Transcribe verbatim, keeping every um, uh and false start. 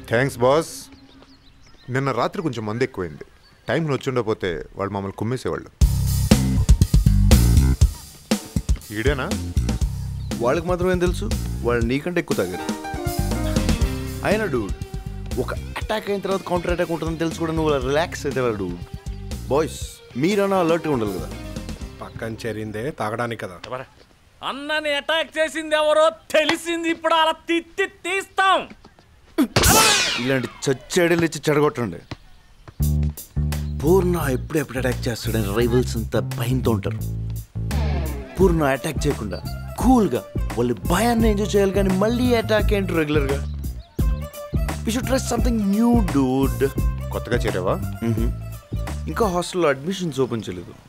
Thanks boss. నిన్న రాత్రి కొంచెం మంది ఎక్కువైంది. టైంకి వచ్చి ఉండకపోతే వాళ్ళు మమ్మల్ని కుమ్మేసేవాళ్ళు. ఈడేనా? వాళ్ళకి మాత్రం ఏం తెలుసు, వాళ్ళు నీకంటే ఎక్కువ తాగారు. అయినా డూడ్, ఒక అటాక్ అయిన తర్వాత కౌంటర్ అటాక్ ఉంటుందని తెలుసు కూడా నువ్వు రిలాక్స్ అయితే డూడ్. బాయ్స్ మీరన్నా అలర్ట్గా ఉండాలి కదా. పక్కన చేరిందే తాగడానికి కదా. అన్నని అటాక్ చేసింది ఎవరో తెలిసింది, ఇప్పుడు అలా తిత్తి తీస్తాం. ఇలాంటి చచ్చేడలు ఇచ్చి చెడగొట్టండి. పూర్ణ ఎప్పుడెప్పుడు అటాక్ చేస్తాడని రైవల్స్ అంతా భయంతో ఉంటారు. పూర్ణ అటాక్ చేయకుండా కూల్గా వాళ్ళు భయాన్ని ఎంజాయ్ చేయాలి, కానీ మళ్ళీ అటాక్ ఏంటి రెగ్యులర్గా. We should try something new dude. కొత్తగా చేరావా? ఇంకా హాస్టల్లో అడ్మిషన్స్ ఓపెన్ చేయలేదు.